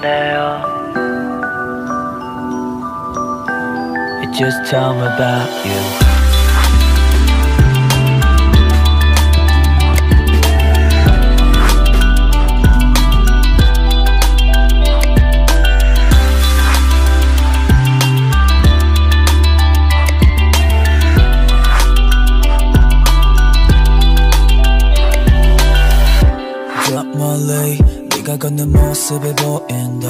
원해요. Just tell me about you. 멀리 네가 걷는 모습이 보인다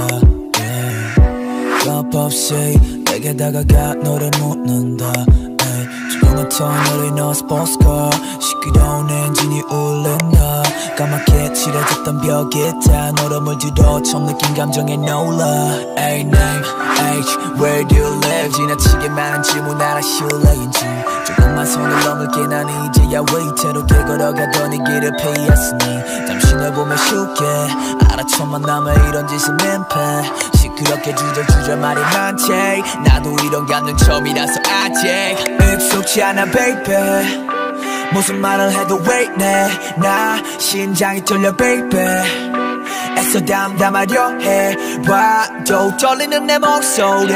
yeah. 겁 없이 내게 다가가 너를 묻는다 hey. 조용한 터널이 너 스포츠카 시끄러운 엔진이 울린다 까맣게 칠해졌던 벽에 다 너로 물들어 처음 느낀 감정에 놀라 hey, name, age, where do you live 지나치게 많은 질문 알아 실례인지 조금만 손을 넘을게 난 이제야 위태롭게 걸어가던 이 길을 피했으니 잠시 널 보면 쉽게 알아 첫 만남에 이런 짓은 민폐 시끄럽게 주저주저 말이 많지 나도 이런 감정 처음이라서 아직 익숙치 않아 baby 무슨 말을 해도 왜 이래 나 심장이 떨려 baby 애써 담담하려 해 봐도 떨리는 내 목소리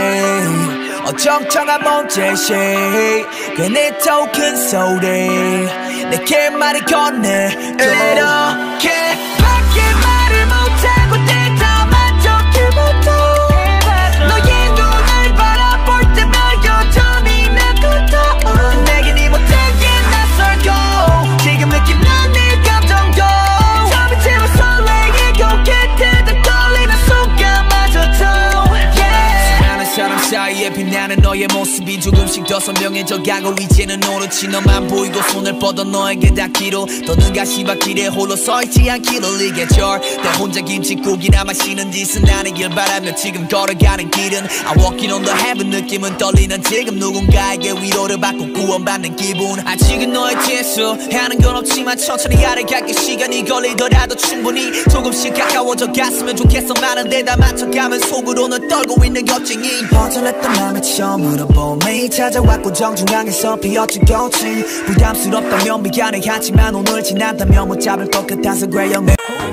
어정쩡한 몸짓이 괜히 더 큰 소리 내게 말을 건네 이렇게 밖에 말을 못하고 대담한 적기부터 너의 눈을 바라볼 때면 여전히 나거든 내겐 이 못하게 낯설고 지금 느낀 난 네 감정도 잠이 제발 설레이고 곁에 떨리는 순간마저도 수많은 사람 사이에 빛나는 너의 모습이 조금씩 더 선명해져 가고 이제는 오르지 너만 보이고 손을 뻗어 너에게 닿기로 더는 가시밭길에 홀로 서있지 않기를 이게 절대 혼자 김치국이나 마시는 짓은 아니길 바라며 지금 걸어가는 길은 I'm walking on the heaven 느낌은 떨리는 지금 누군가에게 위로를 받고 구원받는 기분 아직은 너의 뒤에서 하는 건 없지만 천천히 아래갈게 시간이 걸리더라도 충분히 조금씩 가까워져 갔으면 좋겠어 많은 데다 맞춰가면 속으로는 떨고 있는 걱정이 허전했던 맘에 처음으로 봄이 찾아왔고 정중앙에서 피었지 꽃이 부담스럽다면 미안해 하지만 오늘 지난다면 못 잡을 것 같아서 그래 영내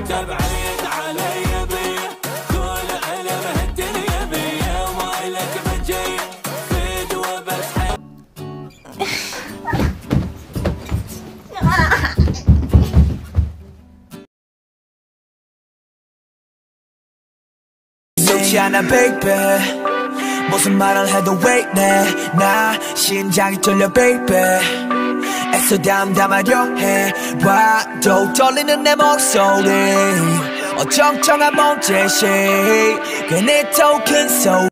속지 않아 baby 무슨 말을 해도 왜 이래 나 심장이 떨려 baby 애써 담담하려 해 봐도 떨리는 내 목소리 어정쩡한 몸짓이 괜히 더 큰 소리